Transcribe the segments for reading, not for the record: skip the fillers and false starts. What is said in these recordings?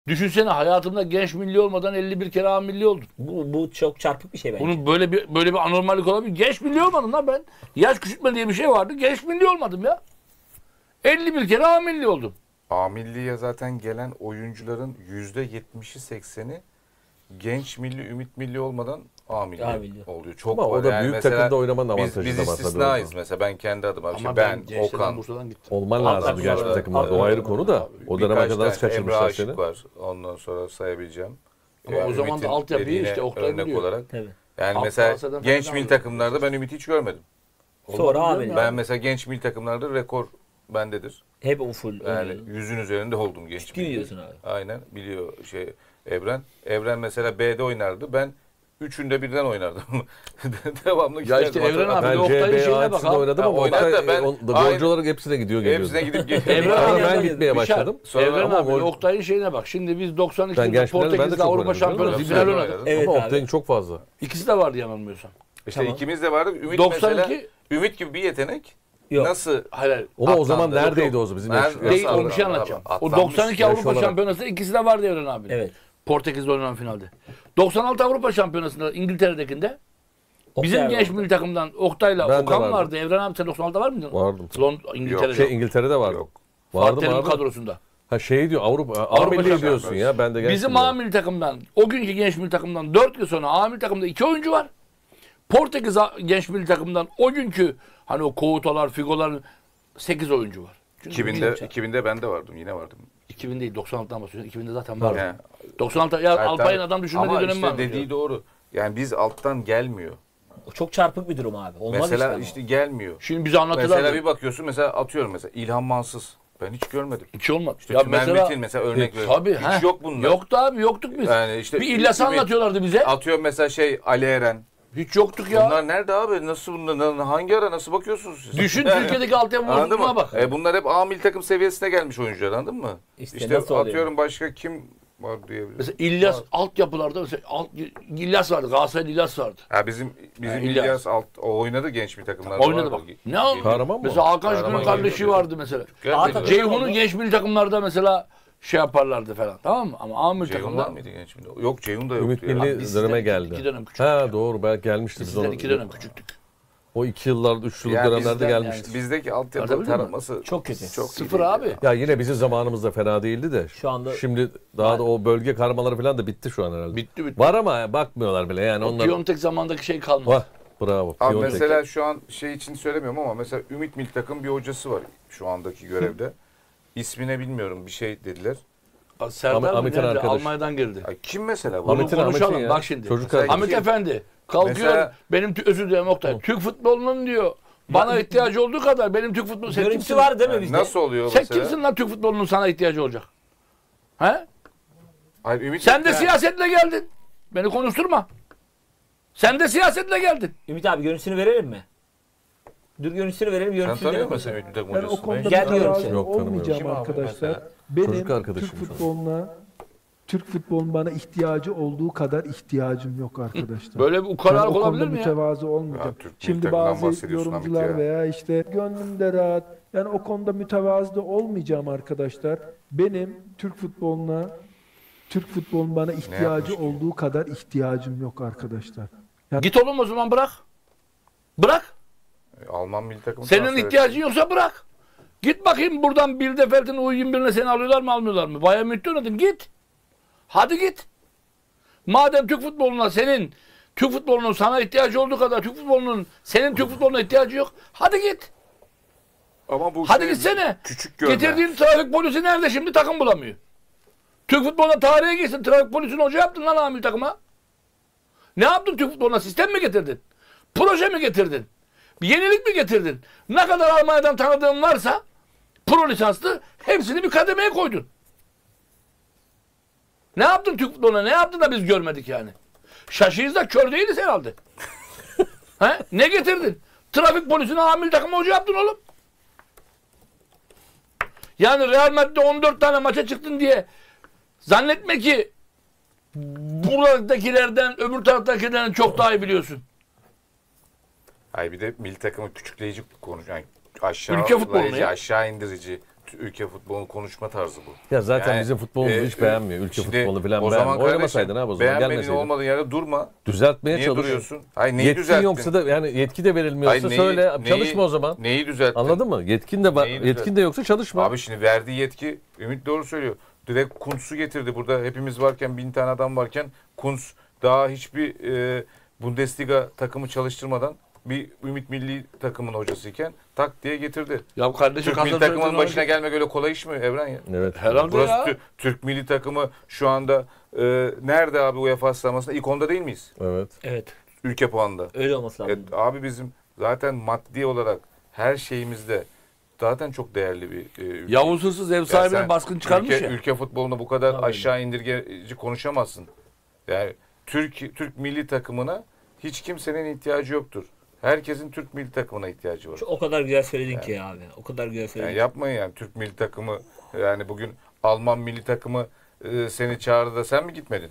Düşünsene hayatımda genç milli olmadan 51 kere A milli oldum. Bu çok çarpık bir şey bence. Bunun böyle bir anormallik olabilir. Genç milli olmadım lan ben. Yaş küçültme diye bir şey vardı. Genç milli olmadım ya. 51 kere A milli oldum. A milliye zaten gelen oyuncuların %70'i 80'i genç milli, ümit milli olmadan A milli oluyor. Çok ama o da yani büyük takımda oynamanın avantajı biz da var. istisnayız mesela. Ben kendi adıma. Ama ben Okan. Bursa'dan gittim. Olman lazım genç bir takımlarda. O ayrı konu da. O döneme kadar nasıl kaçırmışlar seni? Emre Aşık var. Ondan sonra sayabileceğim. Ama yani o zaman da altyapıyı işte Oktay örnek biliyor. olarak. Tabii. Yani mesela genç milli takımlarda ben Ümit'i hiç görmedim. Sonra abi. Ben mesela genç milli takımlarda rekor bendedir. Hep o full. Yani 100'ün üzerinde oldum genç Ciddi diyorsun abi. Aynen biliyor Evren. Evren mesela B'de oynardı. Ben üçünde birden oynardım. Devamlı ya işte Evren abi ben Oktay'ın şeyine bak abi. oynadım ama Oktay golcü olarak hepsine gidiyor geliyor. Hepsine gidip Evren ben gitmeye başladım. Evren abi Oktay'ın şeyine bak. Şimdi biz 92'de Portekiz'de Avrupa Şampiyonası final oynadık. Evet ama Oktay'ın çok fazla. İkisi de vardı yanılmıyorsam. İşte ikimiz de vardı. Ümit 92 mesela Ümit gibi bir yetenek. Yok. Nasıl? Hayır. Ama o zaman neredeydi o zaman bizim Değil, o bir şey anlatacağım. O 92 Avrupa Şampiyonası'nda ikisi de vardı Evren abi. Evet. Portekiz'de oynanan finalde. 96 Avrupa Şampiyonası'nda İngiltere'dekinde bizim genç milli takımdan Oktay'la Okan vardı. Evren abi sen 96'da var mıydın? Vardım. İngiltere'de. İngiltere'de vardı. Yok. Vardı mı abi? kadrosunda. Ha şey diyor Avrupa milli diyorsun ya. Ben de bizim A milli takımdan, o günkü genç milli takımdan 4 yıl sonra A milli takımda 2 oyuncu var. Portekiz genç milli takımdan o günkü hani o Couto'lar, Figo'lar 8 oyuncu var. 2000'de ben de vardım. Yine vardım. 2000 değil 96'dan bahsediyorsun. 2000'de zaten vardı. 96 ya Alpay'ın adam düşünmediği dönem var. Ama işte dediği doğru. Yani biz alttan gelmiyor. O çok çarpık bir durum abi. Olmaz mesela işte gelmiyor. Şimdi bize anlattılar. Mesela bir bakıyorsun mesela atıyorum mesela İlhan Mansız. Ben hiç görmedim. Hiç olmadı. İşte ya mesela örnek veriyorum. Tabii. Hiç yok bunlar. Yoktu abi yoktuk biz. Yani işte bir İlyas'ı anlatıyorlardı bize. Atıyorum mesela Ali Eren. Hiç yoktuk ya. Bunlar nerede abi? Nasıl bunlar? Hangi ara nasıl bakıyorsunuz siz? Düşün Türkiye'deki altyapı bozukluğuna bak. Bunlar hep A milli takım seviyesine gelmiş oyuncular anladın mı? İşte atıyorum başka kim var diyebiliriz. Mesela İlyas altyapılarda mesela İlyas vardı. Galatasaray İlyas vardı. Ha bizim İlyas o oynadı genç bir takımlarda. Oynadı bak. Ne oldu? Kahraman mı? Mesela Hakan Şükür'ün kardeşi vardı mesela. Ceyhun'un genç milli takımlarda mesela şey yaparlardı falan. Tamam mı? Ama A milli takımda mıydı genç milli? Yok Ceyhun da yoktu. Ümit milli döneme geldi. 2 dönem küçüktük. Ha doğru belki gelmişti. Biz 2 dönem küçüktük. O 2 yıllar, 3 yıllık dönemlerde gelmişti. Yani bizdeki altyapı taraması çok kötü. Sıfır abi. Ya yine bizim zamanımızda fena değildi de. Şu anda şimdi daha da o bölge karmaları falan da bitti şu an herhalde. Bitti. Var ama bakmıyorlar bile yani onlar. Piyontek zamandaki şey kalmadı. Var. Bravo. Abi mesela şu an şey için söylemiyorum ama mesela Ümit milli takım bir hocası var şu andaki görevde. İsmine bilmiyorum bir şey dediler. Serdar Almanya'dan geldi. Kim mesela bu? Bunu konuşalım. Bak şimdi. Ahmet Efendi kalkıyor. Mesela, benim özür dilerim Oktay. Türk futbolunun diyor bana ihtiyacı olduğu kadar benim Türk futbolu. Görüntüsü var değil mi bizde? Nasıl oluyor sen mesela? Sen kimsin lan Türk futbolunun sana ihtiyacı olacak? He? Hayır, Ümit sen de siyasetle geldin. Beni konuşturma. Sen de siyasetle geldin. Ümit abi görüntüsünü verelim mi? Dur görüntüsünü verelim. Sen tanıyor musun Ümit takım hocasını? Ben o konuda mütevazı olmayacağım arkadaşlar. Benim Türk futbolunun bana ihtiyacı olduğu kadar ihtiyacım yok arkadaşlar. Böyle bir ukalalık olabilir mi ya? Mütevazı olmayacağım. Şimdi bazı yorumcular veya işte gönlümde rahat. Yani o konuda mütevazı da olmayacağım arkadaşlar. Benim Türk futbolunun bana ihtiyacı olduğu kadar ihtiyacım yok arkadaşlar. Yani, git oğlum o zaman bırak. Bırak. Alman milli takımı. Senin ihtiyacın yoksa bırak. Git bakayım buradan Bildefeld'in U21'ine seni alıyorlar mı almıyorlar mı? Bayern Münih'te oynadın git. Hadi git. Madem Türk futbolunun sana ihtiyacı olduğu kadar senin Türk futboluna ihtiyacı yok. Hadi git. Ama bu hadi gitsene. Küçük görme. Getirdiğin trafik polisi nerede şimdi takım bulamıyor. Türk futboluna tarihe geçsin. Trafik polisini hoca yaptın lan amil takıma. Ne yaptın Türk futboluna? Sistem mi getirdin? Proje mi getirdin? Bir yenilik mi getirdin? Ne kadar Almanya'dan tanıdığın varsa pro lisanslı hepsini bir kademeye koydun. Ne yaptın Türk futboluna? Ne yaptın da biz görmedik yani? Şaşıyız da kör değiliz herhalde. He? Ne getirdin? Trafik polisine amil takımı hoca yaptın oğlum. Yani Real Madrid'de 14 tane maça çıktın diye zannetme ki buradakilerden öbür taraftakilerden çok daha iyi biliyorsun. Hayır bir de milli takımı küçükleyici konuşuyor. Yani ülke futbolunu ya. aşağı indirici. ülke futbolunun konuşma tarzı bu. Ya zaten Yani, bizim futbolumuzu hiç beğenmiyor. Ülke şimdi futbolunu falan o zaman beğenmiyor. kardeşim, Oynamasaydın abi o zaman beğenmediğin gelmeseydin. olmadığın yerde durma. Düzeltmeye Niye çalış. duruyorsun? Hayır neyi Yetkin düzelttin? yoksa da yani yetki de verilmiyorsa söyle çalışma o zaman. Neyi düzelttin? Anladın mı? Yetkin de var. Neyi Yetkin düzelttin? de yoksa çalışma. Abi şimdi verdiği yetki, Ümit doğru söylüyor. Direkt Kuntz'u getirdi. Burada hepimiz varken, 1000 tane adam varken Kuntz daha hiçbir Bundesliga takımı çalıştırmadan bir Ümit Milli takımın hocasıyken tak diye getirdi. Ya kardeşim Türk Milli takımının başına gelmek öyle kolay iş mi Evren ya? Evet. Herhalde Burası ya. Türk Milli takımı şu anda nerede abi UEFA sıralamasında? İlk 10'da değil miyiz? Evet. Evet. Ülke puanında. Öyle olması lazım. Abi bizim zaten maddi olarak her şeyimizde zaten çok değerli bir ülke. Yavuz Hırsız ev Ya sahibine sen baskın çıkarmış ülke, ya. ülke futbolunu bu kadar Tabii. aşağı indirgeci konuşamazsın. Yani Türk milli takımına hiç kimsenin ihtiyacı yoktur. Herkesin Türk milli takımına ihtiyacı var. O kadar güzel söyledin ki abi. O kadar güzel söyledin. Yani yapmayın yani Türk milli takımı, yani bugün Alman milli takımı seni çağırdı da sen mi gitmedin?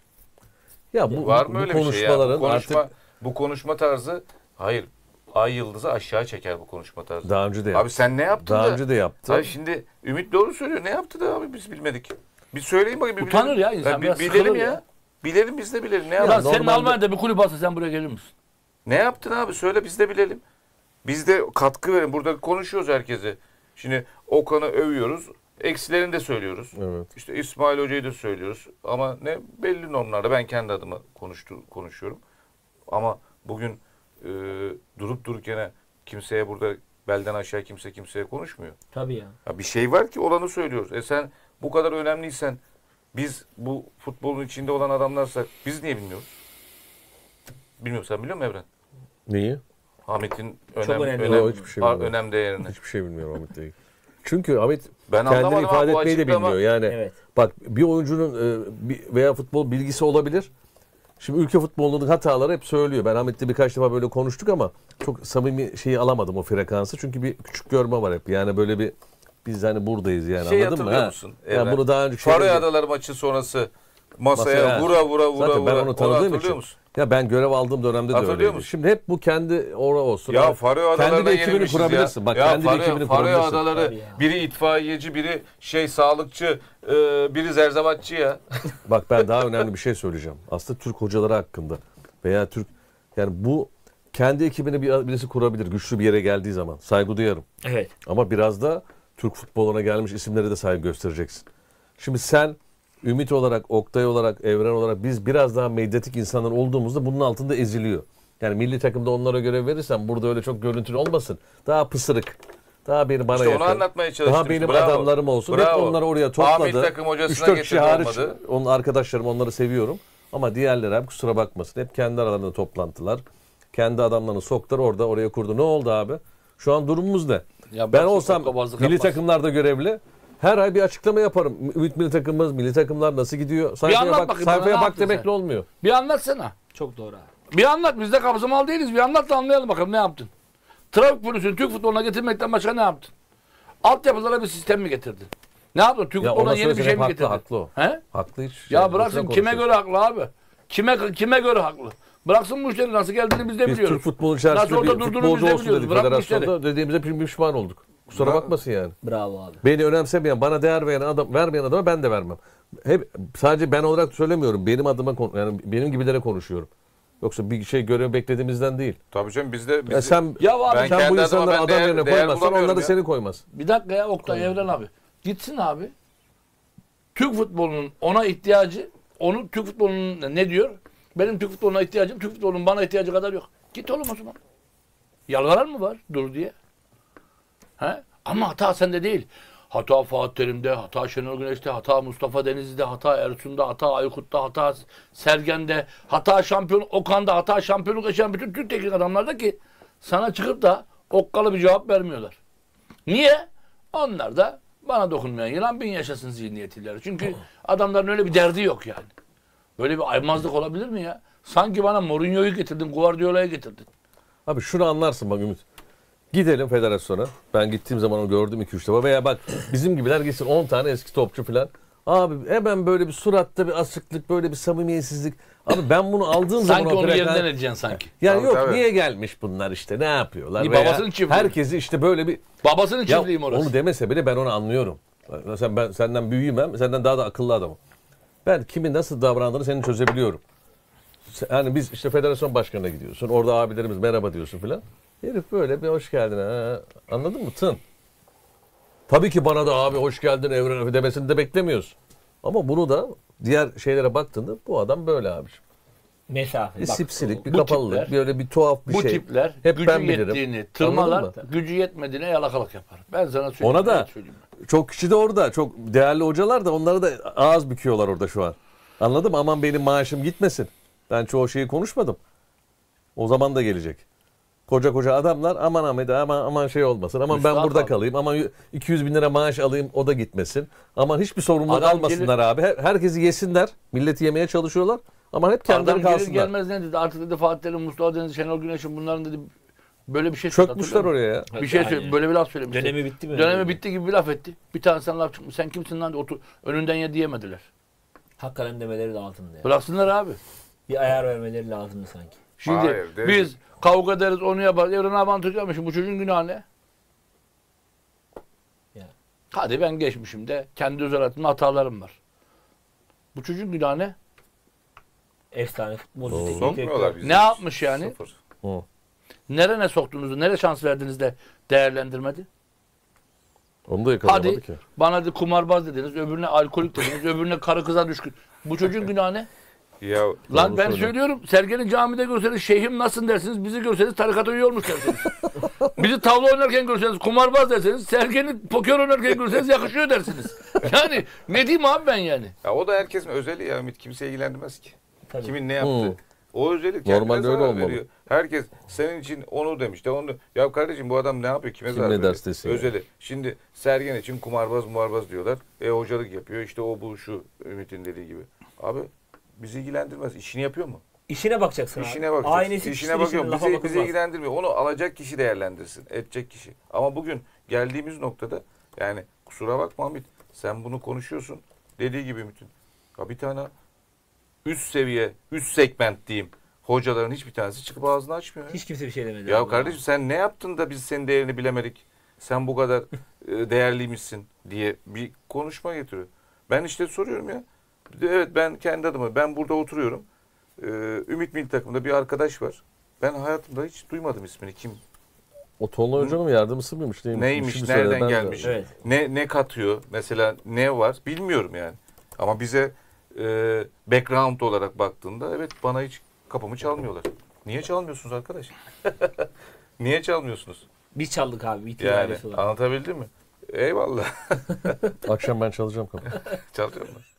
Ya bu, Var bu mı öyle bir şey ya? konuşmaların artık Bu konuşma tarzı, hayır, ay yıldızı aşağı çeker bu konuşma tarzı. daha önce de yaptı. Abi sen ne yaptın Daha da? önce de yaptı. Hayır şimdi Ümit doğru söylüyor. Ne yaptı da abi biz bilmedik. Bir söyleyin bakayım. Bir Utanır bilelim. ya insan, biraz bilelim sıkılır ya. ya. Bilelim biz de bilelim. Ne Ya yaptın? senin normalde- Almanya'da bir kulüp alsa sen buraya gelir misin? Ne yaptın abi? Söyle biz de bilelim. Biz de katkı verin. Burada konuşuyoruz herkese. Şimdi Okan'ı övüyoruz. Eksilerini de söylüyoruz. Evet. İşte İsmail Hoca'yı da söylüyoruz. Ama ne belli normlarda. Ben kendi adıma konuşuyorum. Ama bugün durup dururken kimseye burada belden aşağı kimseye konuşmuyor. Tabii ya. Ya bir şey var ki olanı söylüyoruz. Sen bu kadar önemliysen, biz bu futbolun içinde olan adamlarsak biz niye bilmiyoruz? Bilmiyorum, sen biliyor musun Evren? Neyi? Ahmet'in önemli. Yok, hiçbir şey bilmiyorum. önem değerini. Hiçbir şey bilmiyorum Ahmet değil. Çünkü Ahmet Ben kendini anlamadım ifade abi, bu etmeyi de açıklama. bilmiyor. Yani Evet. bak bir oyuncunun veya futbol bilgisi olabilir. Şimdi ülke futbolunun hataları hep söylüyor. Ben Ahmet'le birkaç defa böyle konuştuk ama çok samimi şeyi alamadım o frekansı. Çünkü bir küçük görme var hep. Yani böyle bir biz hani buradayız yani, Şey anladın mı? hatırlıyor musun? Ya Evren? bunu daha önce Faroe Adaları maçı sonrası masaya Masaya, vura zaten ben onu Onu tanıdığım hatırlıyor için. musun? Ya ben görev aldığım dönemde de Hatırlıyor öyleydi. musun? Şimdi hep bu kendi olsun. Ya Yani Faroe kendi Adaları'na bir ekibini yenilmişiz kurabilirsin. ya. Bak Ya kendi bir ekibini Faroe kurabilirsin. Adaları Tabii ya. biri itfaiyeci, biri sağlıkçı, biri zerzavatçı ya. Bak ben daha önemli bir şey söyleyeceğim. Aslında Türk hocaları hakkında veya Türk, yani bu kendi ekibini birisi kurabilir güçlü bir yere geldiği zaman. Saygı duyarım. Evet. Ama biraz da Türk futboluna gelmiş isimlere de saygı göstereceksin. Şimdi sen Ümit olarak, Oktay olarak, Evren olarak biz biraz daha medyatik insanlar olduğumuzda bunun altında eziliyor. Yani milli takımda onlara görev verirsen burada öyle çok görüntülü olmasın. Daha pısırık. Daha bana İşte onu yakın. anlatmaya çalıştım. Daha benim Bravo. adamlarım olsun. Bravo. Hep onları oraya Ahmet topladı. takım hocasına 3-4 kişi getirdi, hariç olmadı. onun arkadaşlarım, onları seviyorum. Ama diğerleri abi kusura bakmasın. Hep kendi aralarında toplantılar. Kendi adamlarını soktular oraya kurdu. Ne oldu abi? Şu an durumumuz ne? Ya Ben bak, olsam hokkabazlık milli yapmaz. takımlarda görevli her ay bir açıklama yaparım. Ümit milli takımımız, milli takımlar nasıl gidiyor? Sayfaya anlat bak, bakayım bana, sayfaya ne bak yaptın demekle sen? olmuyor. Bir anlatsana. Çok doğru abi. Bir anlat. Biz de kapısı mal değiliz. Bir anlat da anlayalım bakalım ne yaptın. Trafik polisini Türk futboluna getirmekten başka ne yaptın? Altyapılara bir sistem mi getirdin? Ne yaptın? Türk Ya futboluna ona yeni bir söylesen şey hep mi haklı, getirdin? haklı o. He? Haklı hiç. Ya bıraksın kime konuşuyoruz. göre haklı abi? Kime göre haklı? Bıraksın bu işleri nasıl geldiğini biz de Biz biliyoruz. Türk futbolu içerisinde Nasıl orada bir durduğunu futbolcu biz de olsun biliyoruz. dedik Bırak bu federasyonda dediğimize pişman olduk. Kusura bakmasın yani. Bravo abi. Beni önemsemeyen, bana değer vermeyen adama ben de vermem. Hep sadece ben olarak söylemiyorum. Benim adıma yani benim gibilere konuşuyorum. Yoksa bir şey görev beklediğimizden değil. Tabii canım biz de... Ya sen Ya abi, ben sen kendi bu adıma insanları adam değer yerine koymazsan bulamıyorum onları ya. seni koymaz. Bir dakika ya Oktay Evren abi. Gitsin abi. Türk futbolunun ona ihtiyacı, Türk futbolunun ne diyor? Benim Türk futboluna ihtiyacım, Türk futbolunun bana ihtiyacı kadar yok. Git oğlum o zaman. Yalvaran mı var dur diye? He? Ama hata sende değil. Hata Fatih Terim'de, hata Şenol Güneş'te, hata Mustafa Denizli'de, hata Ersun'da, hata Aykut'ta, hata Sergen'de, hata şampiyon Okan'da, hata şampiyonluk yaşayan bütün Türk teknik adamlarda ki sana çıkıp da okkalı bir cevap vermiyorlar. Niye? Onlar da bana dokunmayan yılan bin yaşasın zihniyetiyle. Çünkü adamların öyle bir derdi yok yani. Böyle bir aymazlık olabilir mi ya? Sanki bana Mourinho'yu getirdin, Guardiola'yı getirdin. Abi şunu anlarsın bak Ümit. Gidelim federasyona. Ben gittiğim zaman onu gördüm 2-3 defa. Veya bak bizim gibiler gitsin 10 tane eski topçu falan. Abi hemen böyle bir suratta bir asıklık, böyle bir samimiyetsizlik. Abi ben bunu aldığım zaman Sanki o onu plaka- yerinden edeceksin sanki. Yani Tabii, yok tabii. niye gelmiş bunlar işte, ne yapıyorlar? Bir Veya babasının çiftliği. herkesi işte böyle bir Babasının ya çiftliği mi orası? onu demese bile ben onu anlıyorum. Mesela ben senden büyüğüm, hem senden daha da akıllı adamım. Ben kimin nasıl davrandığını senin çözebiliyorum. Yani biz işte federasyon başkanına gidiyorsun. Orada abilerimiz merhaba diyorsun filan. Herif böyle bir hoş geldin ha. Anladın mı? Tın. Tabii ki bana da abi hoş geldin Evren demesini de beklemiyoruz. Ama bunu da diğer şeylere baktığında bu adam böyle abiciğim. Mesafe. Bir Bak, sipsilik, bir bu kapalı, tipler- böyle bir tuhaf bir Bu şey. tipler Hep gücü ben bilirim. yettiğini tırmalar, Anladın mı? gücü yetmediğine yalakalık yapar. Ben sana söyleyeyim. Ona da net söyleyeyim. çok kişi de orada. Çok değerli hocalar da onlara da ağız büküyorlar orada şu an. Anladın mı? Aman benim maaşım gitmesin. Ben çoğu şeyi konuşmadım. O zaman da gelecek. Koca koca adamlar aman Ahmet aman şey olmasın. Aman ben Müstahak burada abi. kalayım. Aman 200 bin lira maaş alayım o da gitmesin. Aman hiçbir sorumluluk Adam almasınlar abi. Herkesi yesinler. Milleti yemeye çalışıyorlar. Ama hep kendileri Adam gelir kalsınlar. gelmez ne dedi? Artık dedi Fatih Terim, Mustafa Denizli, Şenol Güneş'in bunların dedi böyle bir şey Çökmüşler hatırlıyor oraya ya. musun? Bir şey Yani. söyle, böyle bir laf söylemiş. Dönemi bitti mi? Dönemi bitti gibi bir laf etti. Bir tane sen laf çıkmış. Sen kimsin lan diye otur. Önünden ye diyemediler. Hakikaten demeleri lazımdı ya. Bıraksınlar abi. Bir ayar vermeleri lazımdı sanki. Şimdi Hayır, değil biz kavga ederiz, onu yaparız. Evren avantajı yapmış. Bu çocuğun günahı ne? Ya. Hadi ben geçmişim de kendi özel hayatımda hatalarım var. Bu çocuğun günahı ne? Efsane futbolcu. teknik Sokmuyorlar direktör. bizi. Ne yapmış yani? Sıfır. Nerene soktuğunuzu, nereye şans verdiniz de değerlendirmedi? Onu da yakalamadı Hadi ki. bana de kumarbaz dediniz, öbürüne alkolik dediniz, öbürüne karı kıza düşkün. Bu çocuğun günahı ne? Ya Lan ben söylüyorum. söylüyorum, Sergen'i camide görseniz şeyhim nasılsın dersiniz, bizi görseniz tarikata üye olmuş dersiniz. Bizi tavla oynarken görseniz kumarbaz derseniz, Sergen'i poker oynarken görseniz yakışıyor dersiniz. Yani ne diyeyim abi ben yani? Ya o da herkesin özeli ya Ümit. Kimse ilgilendirmez ki. Tabii. Kimin ne yaptığı. O özeli kendine Normalde öyle zarar olmalı. veriyor. Herkes senin için onu demiş de onu. Ya kardeşim bu adam ne yapıyor? Kime Kim zarar ne veriyor? derse desin ya. Özeli. Şimdi Sergen için kumarbaz diyorlar. Hocalık yapıyor. İşte o bu şu Ümit'in dediği gibi. Abi bizi ilgilendirmez. İşini yapıyor mu? İşine bakacaksın abi. İşine bakacaksın. Ailesi İşine bakıyorum. lafa Bizi bakılmaz. ilgilendirmiyor. Onu alacak kişi değerlendirsin. Edecek kişi. Ama bugün geldiğimiz noktada yani kusura bakma Hamit. Sen bunu konuşuyorsun. Dediği gibi Ümit'in. Ya bir tane üst seviye, üst segment diyeyim. Hocaların hiçbir tanesi çıkıp ağzını açmıyor. Hiç kimse bir şey demedi. Ya abi. kardeşim sen ne yaptın da biz senin değerini bilemedik. Sen bu kadar değerliymişsin diye bir konuşma getiriyor. Ben işte soruyorum ya. Evet ben kendi adıma ben burada oturuyorum. Ümit Milli Takım'da bir arkadaş var. Ben hayatımda hiç duymadım ismini. Kim? O Tonla Hoca'nın yardımcısı mıymış? Neymiş? Şimdi Nereden söyledi, ben de- gelmiş? Evet. Ne katıyor? Mesela ne var? Bilmiyorum yani. Ama bize background olarak baktığında evet bana hiç kapımı çalmıyorlar. Niye çalmıyorsunuz arkadaş? Niye çalmıyorsunuz? Biz çaldık abi. Bir Yani olarak. anlatabildim mi? Eyvallah. Akşam ben çalacağım kapı. Çalıyorum.